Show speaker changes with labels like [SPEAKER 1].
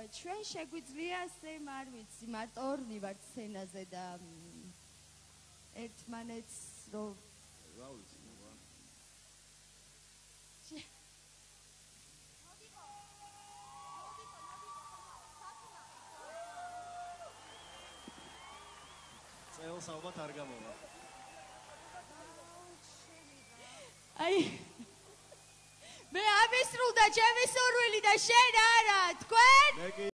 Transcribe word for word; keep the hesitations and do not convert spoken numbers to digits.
[SPEAKER 1] ჩვენ შეგვიძლია სემ არ ვიცი, მარტო ორნი ვართ სცენაზე და ერთმანეთს რო
[SPEAKER 2] რა ვიცი, რა. წელს ალბათ არ გამოვა.
[SPEAKER 1] აი მე ამისრულდა ჩემი სურვილი და შენ არა, თქვენ?